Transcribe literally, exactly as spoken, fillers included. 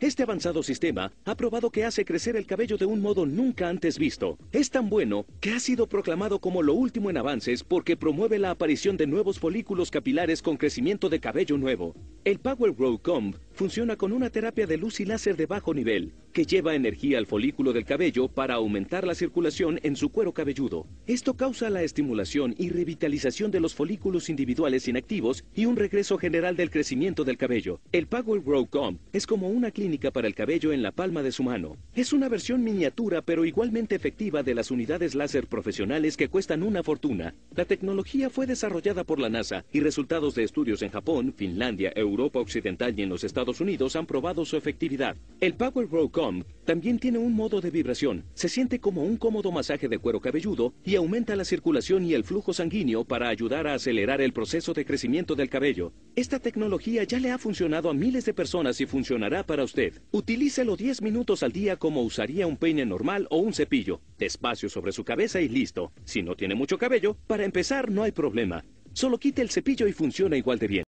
Este avanzado sistema ha probado que hace crecer el cabello de un modo nunca antes visto. Es tan bueno que ha sido proclamado como lo último en avances porque promueve la aparición de nuevos folículos capilares con crecimiento de cabello nuevo. El Power Grow Comb funciona con una terapia de luz y láser de bajo nivel, que lleva energía al folículo del cabello para aumentar la circulación en su cuero cabelludo. Esto causa la estimulación y revitalización de los folículos individuales inactivos y un regreso general del crecimiento del cabello. El Power Grow Comb es como una clínica para el cabello en la palma de su mano. Es una versión miniatura pero igualmente efectiva de las unidades láser profesionales que cuestan una fortuna. La tecnología fue desarrollada por la NASA y resultados de estudios en Japón, Finlandia, Europa Occidental y en los Estados Unidos han probado su efectividad. El Power Grow Comb también tiene un modo de vibración. Se siente como un cómodo masaje de cuero cabelludo y aumenta la circulación y el flujo sanguíneo para ayudar a acelerar el proceso de crecimiento del cabello. Esta tecnología ya le ha funcionado a miles de personas y funcionará para usted. Utilícelo diez minutos al día como usaría un peine normal o un cepillo. Despacio sobre su cabeza y listo. Si no tiene mucho cabello, para empezar no hay problema. Solo quite el cepillo y funciona igual de bien.